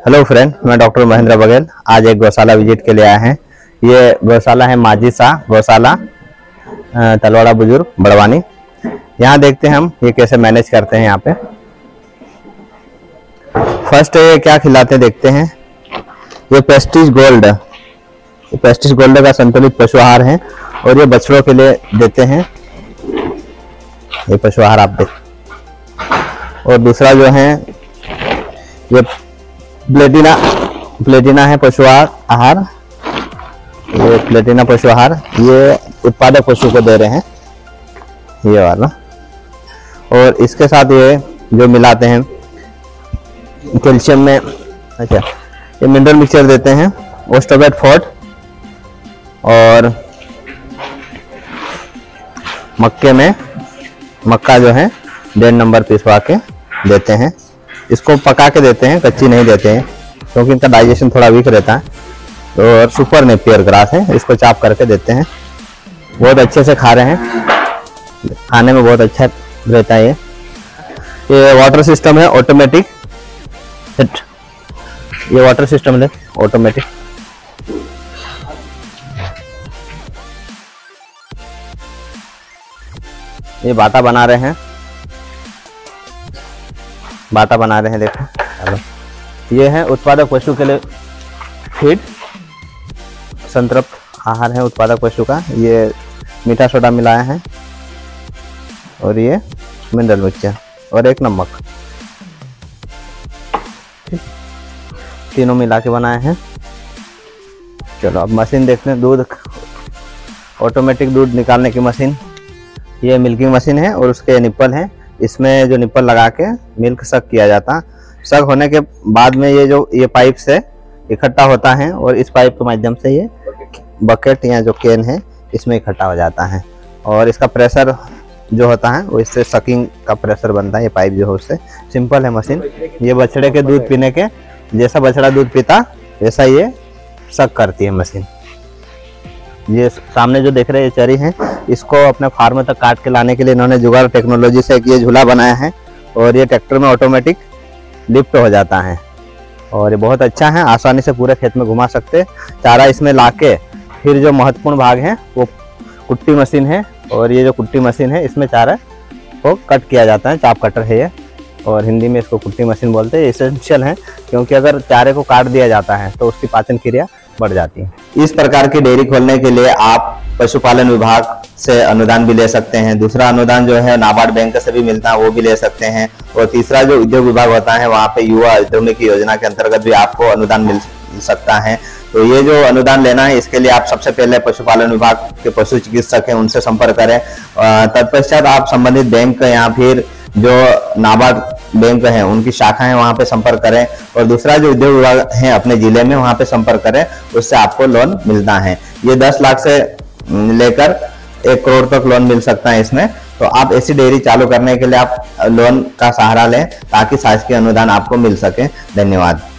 Hello friend, मैं doctor Mahendra Baghel आज एक गौशाला विजिट के लिए आए हैं। ये गौशाला है माजी शाह गौशाला, तलवाड़ा बुजुर्ग बड़वानी। यहाँ देखते हैं हम ये कैसे मैनेज करते हैं। यहाँ पे फर्स्ट ये क्या खिलाते हैं देखते हैं। ये पेस्टिज गोल्ड, पेस्टिज गोल्ड का संतुलित पशु आहार है और ये बछड़ों के लिए देते हैं। ये पशु आहार आप देख। और दूसरा जो है ये प्लेटिना है पशु आहार। ये प्लेटिना पशु आहार ये उत्पादक पशु को दे रहे हैं, ये वाला। और इसके साथ ये जो मिलाते हैं कैल्शियम में, अच्छा ये मिनरल मिक्सचर देते हैं, ओस्टोबेट फोर्ट और मक्के में मक्का जो है 1.5 नंबर पिसवा के देते हैं। इसको पका के देते हैं, कच्ची नहीं देते हैं क्योंकि इनका डाइजेशन थोड़ा वीक रहता है। तो और सुपर नेपियर ग्रास है, इसको चाप करके देते हैं। बहुत अच्छे से खा रहे हैं, खाने में बहुत अच्छा रहता है। ये वाटर सिस्टम है ऑटोमेटिक, ये वाटर सिस्टम है ऑटोमेटिक। ये बाटा बना रहे हैं, बाटा बना रहे हैं देखो। ये है उत्पादक पशु के लिए फीड, संतृप्त आहार है उत्पादक पशु का। ये मीठा सोडा मिलाया है और ये मिनरल मिक्सचर और एक नमक, तीनों मिला के बनाए हैं। चलो अब मशीन देखते हैं। दूध ऑटोमेटिक दूध निकालने की मशीन, ये मिल्किंग मशीन है और उसके निप्पल है। इसमें जो निप्पल लगा के मिल्क सक किया जाता है। सक होने के बाद में ये पाइप से इकट्ठा होता है और इस पाइप के माध्यम से ये बकेट या जो कैन है इसमें इकट्ठा हो जाता है। और इसका प्रेशर जो होता है वो इससे सकिंग का प्रेशर बनता है। ये पाइप जो है उससे, सिंपल है मशीन। ये बछड़े के दूध पीने के, जैसा बछड़ा दूध पीता वैसा ये सक करती है मशीन। ये सामने जो देख रहे हैं ये चरी है, इसको अपने फार्म तक काट के लाने के लिए इन्होंने जुगाड़ टेक्नोलॉजी से एक ये झूला बनाया है और ये ट्रैक्टर में ऑटोमेटिक लिफ्ट हो जाता है। और ये बहुत अच्छा है, आसानी से पूरे खेत में घुमा सकते। चारा इसमें लाके फिर जो महत्वपूर्ण भाग है वो कुट्टी मशीन है और ये जो कुट्टी मशीन है इसमें चारा को कट किया जाता है। चाप कटर है ये और हिंदी में इसको कुट्टी मशीन बोलते हैं। एसेंशियल है क्योंकि अगर चारे को काट दिया जाता है तो उसकी पाचन क्रिया बढ़ जाती है। इस प्रकार की डेयरी खोलने के लिए आप पशुपालन विभाग से अनुदान भी ले सकते हैं। दूसरा अनुदान जो है नाबार्ड बैंक से भी मिलता है, वो भी ले सकते हैं। और तीसरा जो उद्योग विभाग होता है वहाँ पे युवा उद्यमी योजना के अंतर्गत भी आपको अनुदान मिल सकता है। तो ये जो अनुदान लेना है इसके लिए आप सबसे पहले पशुपालन विभाग के पशु चिकित्सक हैं उनसे संपर्क करें। तत्पश्चात आप संबंधित बैंक या फिर जो नाबार्ड बैंक है उनकी शाखा है वहां पे संपर्क करें। और दूसरा जो उद्योग विभाग है अपने जिले में वहां पे संपर्क करें, उससे आपको लोन मिलता है। ये 10 लाख से लेकर 1 करोड़ तक लोन मिल सकता है इसमें। तो आप ऐसी डेयरी चालू करने के लिए आप लोन का सहारा लें ताकि शासकीय अनुदान आपको मिल सके। धन्यवाद।